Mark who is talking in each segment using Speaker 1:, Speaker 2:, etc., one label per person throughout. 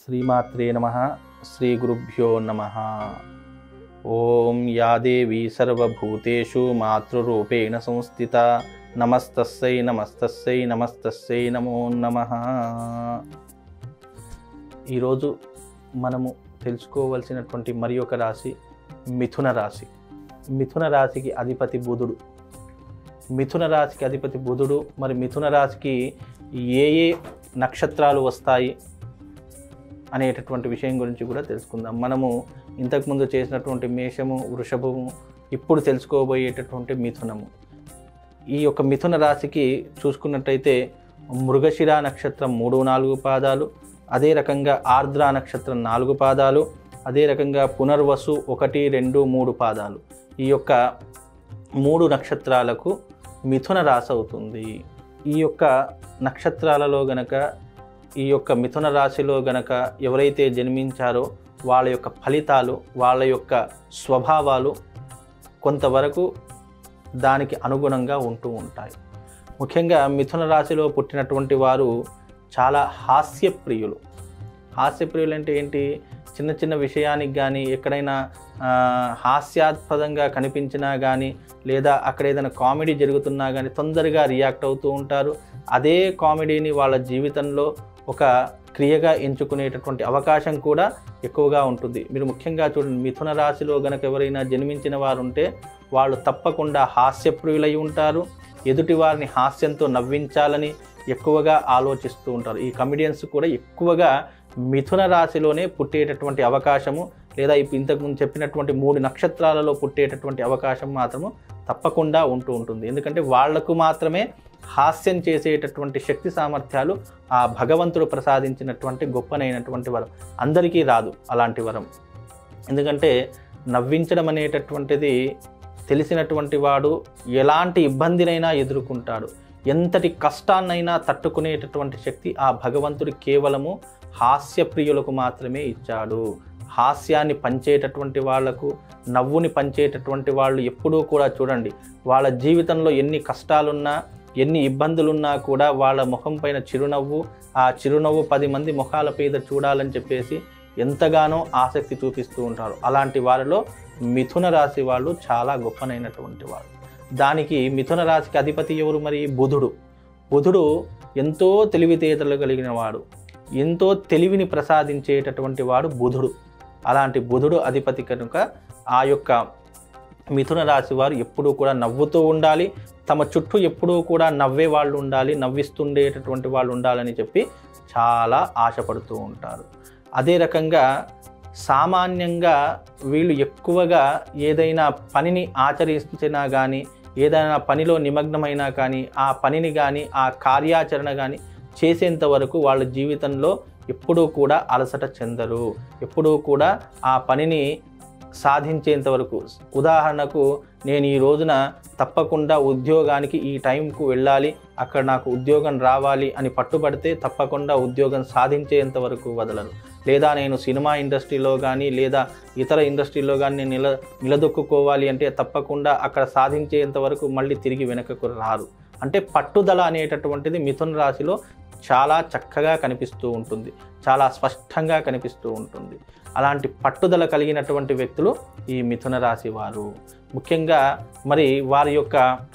Speaker 1: శ్రీమాత్రే నమః శ్రీ గురుభ్యో నమః. ఓం యా దేవీ సర్వభూతేషు మాతృరూపేణ సంస్థిత నమస్తస్సై నమస్తస్సై నమస్తస్సై నమో నమః. ఈరోజు మనము తెలుసుకోవలసినటువంటి మరి ఒక రాశి మిథున రాశి. మిథున రాశికి అధిపతి బుధుడు. మిథున రాశికి అధిపతి బుధుడు. మరి మిథున రాశికి ఏ ఏ నక్షత్రాలు వస్తాయి అనేటటువంటి విషయం గురించి కూడా తెలుసుకుందాం. మనము ఇంతకుముందు చేసినటువంటి మేషము, వృషభము, ఇప్పుడు తెలుసుకోబోయేటటువంటి మిథునము. ఈ యొక్క మిథున రాశికి చూసుకున్నట్టయితే మృగశిర నక్షత్రం 3-4 పాదాలు, అదే రకంగా ఆర్ద్ర నక్షత్రం 4 పాదాలు, అదే రకంగా పునర్వసు 1, 2, 3 పాదాలు. ఈ యొక్క 3 నక్షత్రాలకు మిథున రాశి అవుతుంది. ఈ యొక్క నక్షత్రాలలో గనక ఈ యొక్క మిథున రాశిలో గనక ఎవరైతే జన్మించారో వాళ్ళ యొక్క ఫలితాలు, వాళ్ళ యొక్క స్వభావాలు కొంతవరకు దానికి అనుగుణంగా ఉంటూ ఉంటాయి. ముఖ్యంగా మిథున రాశిలో పుట్టినటువంటి వారు చాలా హాస్యప్రియులు. హాస్యప్రియులు అంటే ఏంటి? చిన్న చిన్న విషయానికి కానీ, ఎక్కడైనా హాస్యాస్పదంగా కనిపించినా కానీ, లేదా అక్కడ ఏదైనా కామెడీ జరుగుతున్నా కానీ తొందరగా రియాక్ట్ అవుతూ ఉంటారు. అదే కామెడీని వాళ్ళ జీవితంలో ఒక క్రియగా ఎంచుకునేటటువంటి అవకాశం కూడా ఎక్కువగా ఉంటుంది. మీరు ముఖ్యంగా చూడండి, మిథున రాశిలో గనక ఎవరైనా జన్మించిన వారు ఉంటే వాళ్ళు తప్పకుండా హాస్యప్రియులై ఉంటారు. ఎదుటి వారిని హాస్యంతో నవ్వించాలని ఎక్కువగా ఆలోచిస్తూ ఉంటారు. ఈ కమెడియన్స్ కూడా ఎక్కువగా మిథున రాశిలోనే పుట్టేటటువంటి అవకాశము, లేదా ఇంతకుముందు చెప్పినటువంటి 3 నక్షత్రాలలో పుట్టేటటువంటి అవకాశం మాత్రము తప్పకుండా ఉంటూ ఉంటుంది. ఎందుకంటే వాళ్లకు మాత్రమే హాస్యం చేసేటటువంటి శక్తి సామర్థ్యాలు ఆ భగవంతుడు ప్రసాదించినటువంటి గొప్పనైనటువంటి వరం. అందరికీ రాదు అలాంటి వరం. ఎందుకంటే నవ్వించడం అనేటటువంటిది తెలిసినటువంటి వాడు ఎలాంటి ఇబ్బందినైనా ఎదుర్కొంటాడు. ఎంతటి కష్టాన్నైనా తట్టుకునేటటువంటి శక్తి ఆ భగవంతుడు కేవలము హాస్యప్రియులకు మాత్రమే ఇచ్చాడు. హాస్యాన్ని పంచేటటువంటి వాళ్లకు, నవ్వుని పంచేటటువంటి వాళ్ళు ఎప్పుడూ కూడా చూడండి, వాళ్ళ జీవితంలో ఎన్ని కష్టాలున్నా, ఎన్ని ఇబ్బందులున్నా కూడా వాళ్ళ ముఖం పైన చిరునవ్వు, ఆ చిరునవ్వు 10 మంది ముఖాల మీద చూడాలని చెప్పేసి ఎంతగానో ఆసక్తి చూపిస్తూ ఉంటారు. అలాంటి వారిలో మిథున రాశి వాళ్ళు చాలా గొప్పనైనటువంటి వారు. దానికి మిథున రాశికి అధిపతి ఎవరు? మరి బుధుడు. బుధుడు ఎంతో తెలివితేటలు కలిగిన వాడు, ఎంతో తెలివిని ప్రసాదించేటటువంటి వాడు బుధుడు. అలాంటి బుధుడు అధిపతి కనుక ఆ యొక్క మిథున రాశి వారు ఎప్పుడూ కూడా నవ్వుతూ ఉండాలి. తమ చుట్టూ ఎప్పుడూ కూడా నవ్వే వాళ్ళు ఉండాలి, నవ్విస్తుండేటటువంటి వాళ్ళు ఉండాలని చెప్పి చాలా ఆశపడుతూ ఉంటారు. అదే రకంగా సామాన్యంగా వీళ్ళు ఎక్కువగా ఏదైనా పనిని ఆచరించినా కానీ, ఏదైనా పనిలో నిమగ్నమైనా కానీ, ఆ పనిని కానీ, ఆ కార్యాచరణ కానీ చేసేంత వరకు వాళ్ళ జీవితంలో ఎప్పుడూ కూడా అలసట చెందరు. ఎప్పుడూ కూడా ఆ పనిని సాధించేంత వరకు, ఉదాహరణకు నేను ఈ రోజున తప్పకుండా ఉద్యోగానికి ఈ టైంకు వెళ్ళాలి, అక్కడ నాకు ఉద్యోగం రావాలి అని పట్టుబడితే తప్పకుండా ఉద్యోగం సాధించేంత వరకు వదలరు. లేదా నేను సినిమా ఇండస్ట్రీలో కానీ, లేదా ఇతర ఇండస్ట్రీలో కానీ నేను నిలదొక్కుకోవాలి అంటే తప్పకుండా అక్కడ సాధించేంత వరకు మళ్ళీ తిరిగి వెనకకు రారు. అంటే పట్టుదల అనేటటువంటిది మిథున రాశిలో చాలా చక్కగా కనిపిస్తూ ఉంటుంది, చాలా స్పష్టంగా కనిపిస్తూ ఉంటుంది. అలాంటి పట్టుదల కలిగినటువంటి వ్యక్తులు ఈ మిథున రాశి వారు. ముఖ్యంగా మరి వారి యొక్క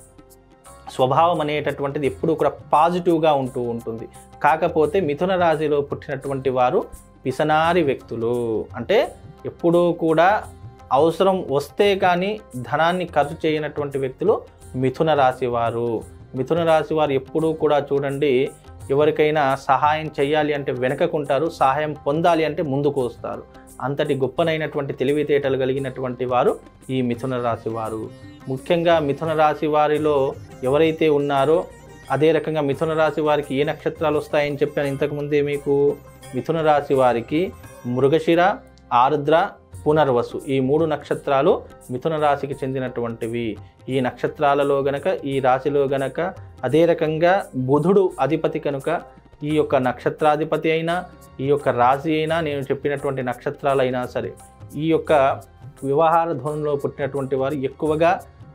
Speaker 1: స్వభావం అనేటటువంటిది ఎప్పుడూ కూడా పాజిటివ్గా ఉంటూ ఉంటుంది. కాకపోతే మిథున రాశిలో పుట్టినటువంటి వారు పిసనారి వ్యక్తులు. అంటే ఎప్పుడూ కూడా అవసరం వస్తే కానీ ధనాన్ని ఖర్చు చేయనటువంటి వ్యక్తులు మిథున రాశి వారు. మిథున రాశి వారు ఎప్పుడూ కూడా చూడండి, ఎవరికైనా సహాయం చేయాలి అంటే వెనకకుంటారు, సహాయం పొందాలి అంటే ముందుకు వస్తారు. అంతటి గొప్పనైనటువంటి తెలివితేటలు కలిగినటువంటి వారు ఈ మిథున రాశి వారు. ముఖ్యంగా మిథున రాశి వారిలో ఎవరైతే ఉన్నారో, అదే రకంగా మిథున రాశి వారికి ఏ నక్షత్రాలు వస్తాయని చెప్పాను ఇంతకుముందే మీకు. మిథున రాశి వారికి మృగశిర, ఆర్ద్ర, పునర్వసు ఈ 3 నక్షత్రాలు మిథున రాశికి చెందినటువంటివి. ఈ నక్షత్రాలలో గనక, ఈ రాశిలో గనక, అదే రకంగా బుధుడు అధిపతి కనుక ఈ యొక్క నక్షత్రాధిపతి అయినా, ఈ యొక్క రాశి అయినా, నేను చెప్పినటువంటి నక్షత్రాలైనా సరే, ఈ యొక్క వ్యవహార ధోరణిలో పుట్టినటువంటి వారు ఎక్కువగా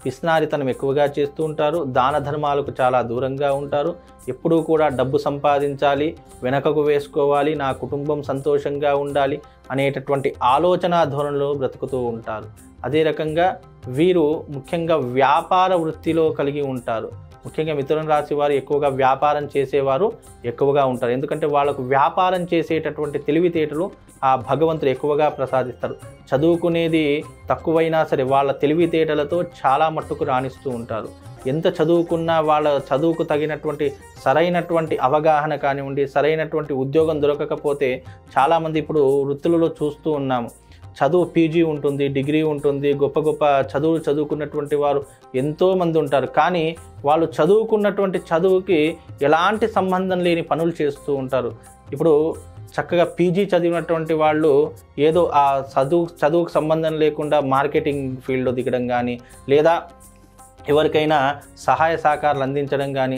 Speaker 1: పిస్నారితనం ఎక్కువగా చేస్తూ ఉంటారు, దాన ధర్మాలకు చాలా దూరంగా ఉంటారు, ఎప్పుడూ కూడా డబ్బు సంపాదించాలి, వెనకకు వేసుకోవాలి, నా కుటుంబం సంతోషంగా ఉండాలి అనేటటువంటి ఆలోచన ధోరణిలో బ్రతుకుతూ ఉంటారు. అదే రకంగా వీరు ముఖ్యంగా వ్యాపార వృత్తిలో కలిగి ఉంటారు. ముఖ్యంగా మిథున రాశి వారు ఎక్కువగా వ్యాపారం చేసేవారు ఎక్కువగా ఉంటారు. ఎందుకంటే వాళ్ళకు వ్యాపారం చేసేటటువంటి తెలివితేటలు ఆ భగవంతుడు ఎక్కువగా ప్రసాదిస్తారు. చదువుకునేది తక్కువైనా సరే వాళ్ళ తెలివితేటలతో చాలా మట్టుకు రాణిస్తూ ఉంటారు. ఎంత చదువుకున్నా వాళ్ళ చదువుకు తగినటువంటి సరైనటువంటి అవగాహన కానివ్వండి, సరైనటువంటి ఉద్యోగం దొరకకపోతే చాలామంది ఇప్పుడు వృత్తులలో చూస్తూ ఉన్నాము. చదువు పీజీ ఉంటుంది, డిగ్రీ ఉంటుంది, గొప్ప గొప్ప చదువులు చదువుకున్నటువంటి వారు ఎంతోమంది ఉంటారు. కానీ వాళ్ళు చదువుకున్నటువంటి చదువుకి ఎలాంటి సంబంధం లేని పనులు చేస్తూ ఉంటారు. ఇప్పుడు చక్కగా పీజీ చదివినటువంటి వాళ్ళు ఏదో ఆ చదువుకు సంబంధం లేకుండా మార్కెటింగ్ ఫీల్డ్లో దిగడం కానీ, లేదా ఎవరికైనా సహాయ సహకారాలు అందించడం కానీ,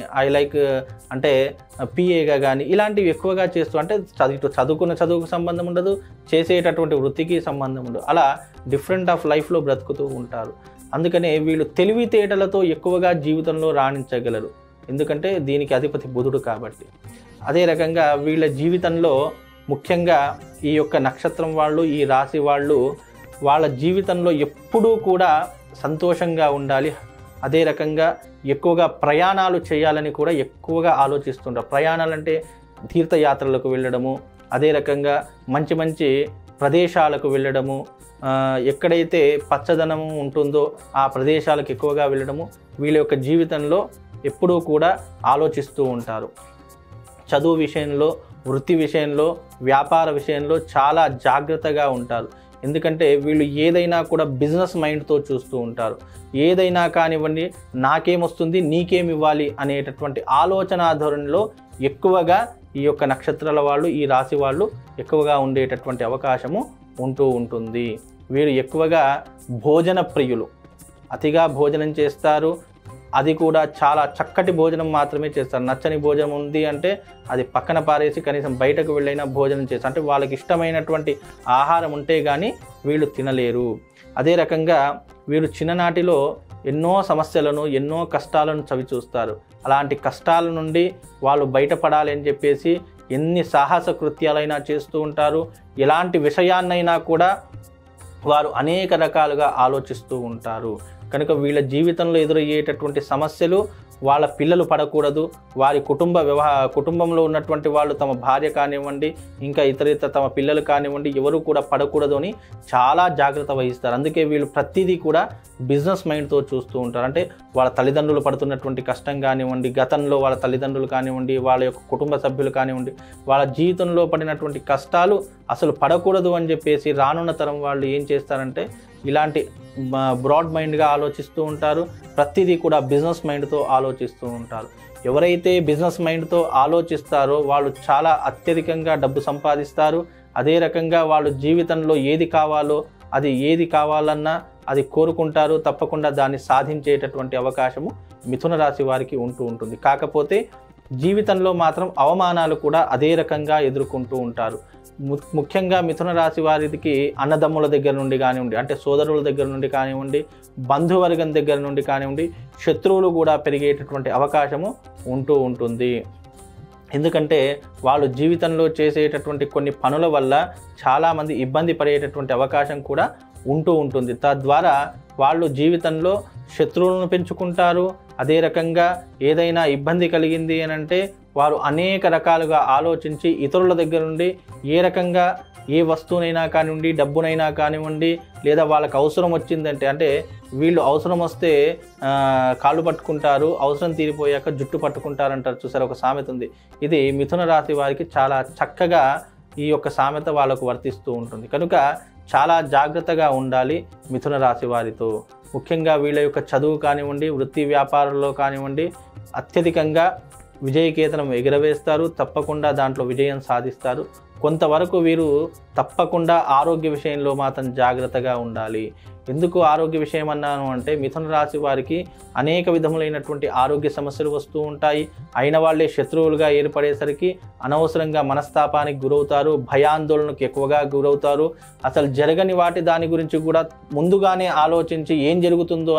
Speaker 1: అంటే పిఏగా కానీ ఇలాంటివి ఎక్కువగా చేస్తూ, అంటే చదువుకున్న చదువుకు సంబంధం ఉండదు, చేసేటటువంటి వృత్తికి సంబంధం ఉండదు. అలా డిఫరెంట్ ఆఫ్ లైఫ్లో బ్రతుకుతూ ఉంటారు. అందుకనే వీళ్ళు తెలివితేటలతో ఎక్కువగా జీవితంలో రాణించగలరు. ఎందుకంటే దీనికి అధిపతి బుధుడు కాబట్టి. అదే రకంగా వీళ్ళ జీవితంలో ముఖ్యంగా ఈ యొక్క నక్షత్రం వాళ్ళు, ఈ రాశి వాళ్ళు వాళ్ళ జీవితంలో ఎప్పుడూ కూడా సంతోషంగా ఉండాలి. అదే రకంగా ఎక్కువగా ప్రయాణాలు చేయాలని కూడా ఎక్కువగా ఆలోచిస్తుంటారు. ప్రయాణాలంటే తీర్థయాత్రలకు వెళ్ళడము, అదే రకంగా మంచి మంచి ప్రదేశాలకు వెళ్ళడము, ఎక్కడైతే పచ్చదనం ఉంటుందో ఆ ప్రదేశాలకు ఎక్కువగా వెళ్ళడము వీళ్ళ యొక్క జీవితంలో ఎప్పుడూ కూడా ఆలోచిస్తూ ఉంటారు. చదువు విషయంలో, వృత్తి విషయంలో, వ్యాపార విషయంలో చాలా జాగ్రత్తగా ఉంటారు. ఎందుకంటే వీళ్ళు ఏదైనా కూడా బిజినెస్ మైండ్తో చూస్తూ ఉంటారు. ఏదైనా కానివ్వండి, నాకేమొస్తుంది నీకేమి ఇవ్వాలి అనేటటువంటి ఆలోచన ధోరణిలో ఎక్కువగా ఈ యొక్క నక్షత్రాల వాళ్ళు, ఈ రాశి వాళ్ళు ఎక్కువగా ఉండేటటువంటి అవకాశము ఉంటూ ఉంటుంది. వీరు ఎక్కువగా భోజన ప్రియులు, అతిగా భోజనం చేస్తారు. అది కూడా చాలా చక్కటి భోజనం మాత్రమే చేస్తారు. నచ్చని భోజనం ఉంది అంటే అది పక్కన పారేసి కనీసం బయటకు వెళ్ళైనా భోజనం చేస్తారు. అంటే వాళ్ళకి ఇష్టమైనటువంటి ఆహారం ఉంటే కానీ వీళ్ళు తినలేరు. అదే రకంగా వీరు చిన్ననాటిలో ఎన్నో సమస్యలను, ఎన్నో కష్టాలను చవిచూస్తారు. అలాంటి కష్టాల నుండి వాళ్ళు బయటపడాలి అని చెప్పేసి ఎన్ని సాహస కృత్యాలైనా చేస్తూ ఉంటారు. ఎలాంటి విషయాన్నైనా కూడా వారు అనేక రకాలుగా ఆలోచిస్తూ ఉంటారు. కనుక వీళ్ళ జీవితంలో ఎదురయ్యేటటువంటి సమస్యలు వాళ్ళ పిల్లలు పడకూడదు, వారి కుటుంబంలో ఉన్నటువంటి వాళ్ళు, తమ భార్య కానివ్వండి, ఇంకా ఇతర తమ పిల్లలు కానివ్వండి, ఎవరు కూడా పడకూడదు అని చాలా జాగ్రత్త వహిస్తారు. అందుకే వీళ్ళు ప్రతిదీ కూడా బిజినెస్ మైండ్తో చూస్తూ ఉంటారు. అంటే వాళ్ళ తల్లిదండ్రులు పడుతున్నటువంటి కష్టం కానివ్వండి, గతంలో వాళ్ళ తల్లిదండ్రులు కానివ్వండి, వాళ్ళ యొక్క కుటుంబ సభ్యులు కానివ్వండి, వాళ్ళ జీవితంలో పడినటువంటి కష్టాలు అసలు పడకూడదు అని చెప్పేసి రానున్న తరం వాళ్ళు ఏం చేస్తారంటే ఇలాంటి బ్రాడ్ మైండ్గా ఆలోచిస్తూ ఉంటారు. ప్రతిదీ కూడా బిజినెస్ మైండ్తో ఆలోచిస్తూ ఉంటారు. ఎవరైతే బిజినెస్ మైండ్తో ఆలోచిస్తారో వాళ్ళు చాలా అత్యధికంగా డబ్బు సంపాదిస్తారు. అదే రకంగా వాళ్ళు జీవితంలో ఏది కావాలన్నా అది కోరుకుంటారు. తప్పకుండా దాన్ని సాధించేటటువంటి అవకాశము మిథున రాశి వారికి ఉంటూ ఉంటుంది. కాకపోతే జీవితంలో మాత్రం అవమానాలు కూడా అదే రకంగా ఎదుర్కొంటూ ఉంటారు. ముఖ్యంగా మిథున రాశి వారికి అన్నదమ్ముల దగ్గర నుండి కానివ్వండి, అంటే సోదరుల దగ్గర నుండి కానివ్వండి, బంధువర్గం దగ్గర నుండి కానివ్వండి, శత్రువులు కూడా పెరిగేటటువంటి అవకాశము ఉంటూ ఉంటుంది. ఎందుకంటే వాళ్ళు జీవితంలో చేసేటటువంటి కొన్ని పనుల వల్ల చాలామంది ఇబ్బంది పడేటటువంటి అవకాశం కూడా ఉంటూ ఉంటుంది. తద్వారా వాళ్ళు జీవితంలో శత్రువులను పెంచుకుంటారు. అదే రకంగా ఏదైనా ఇబ్బంది కలిగింది అని అంటే వారు అనేక రకాలుగా ఆలోచించి ఇతరుల దగ్గర నుండి ఏ రకంగా ఏ వస్తువునైనా కానివ్వండి, డబ్బునైనా కానివ్వండి, లేదా వాళ్ళకి అవసరం వచ్చిందంటే, అంటే వీళ్ళు అవసరం వస్తే కాళ్ళు పట్టుకుంటారు, అవసరం తీరిపోయాక జుట్టు పట్టుకుంటారంటారు చూసారు, ఒక సామెత ఉంది. ఇది మిథున రాశి వారికి చాలా చక్కగా ఈ యొక్క సామెత వాళ్ళకు వర్తిస్తూ ఉంటుంది. కనుక చాలా జాగ్రత్తగా ఉండాలి మిథున రాశి వారితో. ముఖ్యంగా వీళ్ళ యొక్క చదువు కానివ్వండి, వృత్తి వ్యాపారంలో కానివ్వండి అత్యధికంగా విజయకేతనం ఎగురవేస్తారు. తప్పకుండా దాంట్లో విజయం సాధిస్తారు. కొంతవరకు వీరు తప్పకుండా ఆరోగ్య విషయంలో మాత్రం జాగ్రత్తగా ఉండాలి. ఎందుకు ఆరోగ్య విషయం అన్నాను అంటే మిథున రాశి వారికి అనేక విధములైనటువంటి ఆరోగ్య సమస్యలు వస్తూ ఉంటాయి. అయిన వాళ్ళే శత్రువులుగా ఏర్పడేసరికి అనవసరంగా మనస్తాపానికి గురవుతారు, భయాందోళనకు ఎక్కువగా గురవుతారు. అసలు జరగని దాని గురించి కూడా ముందుగానే ఆలోచించి ఏం జరుగుతుందో అని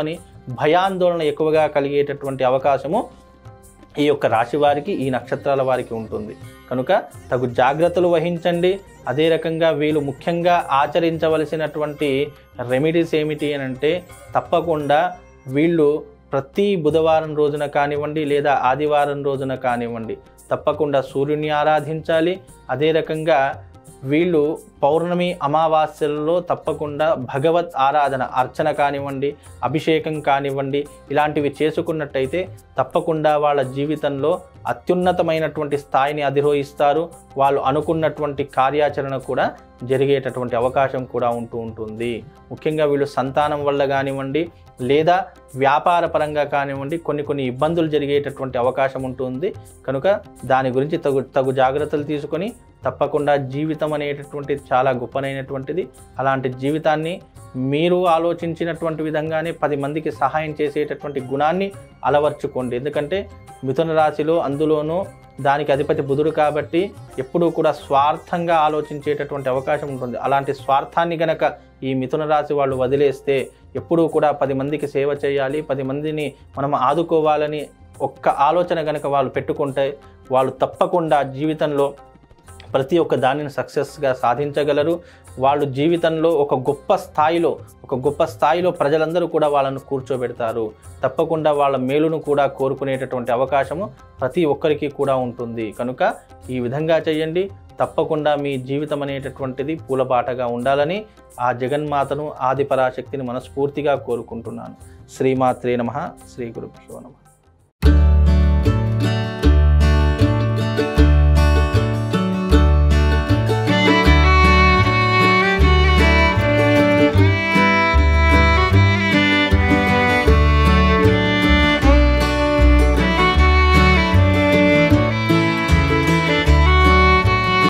Speaker 1: భయాందోళన ఎక్కువగా కలిగేటటువంటి అవకాశము ఈ యొక్క రాశి వారికి, ఈ నక్షత్రాల వారికి ఉంటుంది. కనుక తగు జాగ్రత్తలు వహించండి. అదే రకంగా వీళ్ళు ముఖ్యంగా ఆచరించవలసినటువంటి రెమెడీస్ ఏమిటి అని అంటే, తప్పకుండా వీళ్ళు ప్రతి బుధవారం రోజున కానివ్వండి లేదా ఆదివారం రోజున కానివ్వండి తప్పకుండా సూర్యుని ఆరాధించాలి. అదే రకంగా వీళ్ళు పౌర్ణమి అమావాస్యలలో తప్పకుండా భగవత్ ఆరాధన, అర్చన కానివ్వండి, అభిషేకం కానివ్వండి, ఇలాంటివి చేసుకున్నట్టయితే తప్పకుండా వాళ్ళ జీవితంలో అత్యున్నతమైనటువంటి స్థాయిని అధిరోహిస్తారు. వాళ్ళు అనుకున్నటువంటి కార్యాచరణ కూడా జరిగేటటువంటి అవకాశం కూడా ఉంటుంది. ముఖ్యంగా వీళ్ళు సంతానం వల్ల కానివ్వండి లేదా వ్యాపార పరంగా కానివ్వండి కొన్ని ఇబ్బందులు జరిగేటటువంటి అవకాశం ఉంటుంది. కనుక దాని గురించి తగు జాగ్రత్తలు తీసుకొని తప్పకుండా జీవితం అనేటటువంటిది చాలా గొప్పనైనటువంటిది. అలాంటి జీవితాన్ని మీరు ఆలోచించినటువంటి విధంగానే 10 మందికి సహాయం చేసేటటువంటి గుణాన్ని అలవర్చుకోండి. ఎందుకంటే మిథున రాశిలో అందులోనూ దానికి అధిపతి బుధుడు కాబట్టి ఎప్పుడూ కూడా స్వార్థంగా ఆలోచించేటటువంటి అవకాశం ఉంటుంది. అలాంటి స్వార్థాన్ని గనక ఈ మిథున రాశి వాళ్ళు వదిలేస్తే ఎప్పుడూ కూడా 10 మందికి సేవ చేయాలి, 10 మందిని మనం ఆదుకోవాలని ఒక్క ఆలోచన గనక వాళ్ళు పెట్టుకుంటే వాళ్ళు తప్పకుండా జీవితంలో ప్రతి ఒక్క దానిని సక్సెస్గా సాధించగలరు. వాళ్ళు జీవితంలో ఒక గొప్ప స్థాయిలో ప్రజలందరూ కూడా వాళ్ళను కూర్చోబెడతారు. తప్పకుండా వాళ్ళ మేలును కూడా కోరుకునేటటువంటి అవకాశము ప్రతి ఒక్కరికి కూడా ఉంటుంది. కనుక ఈ విధంగా చేయండి. తప్పకుండా మీ జీవితం అనేటటువంటిది పూలబాటగా ఉండాలని ఆ జగన్మాతను, ఆదిపరాశక్తిని మనస్ఫూర్తిగా కోరుకుంటున్నాను. శ్రీమాత్రే నమః. శ్రీ గురుభ్యో నమః.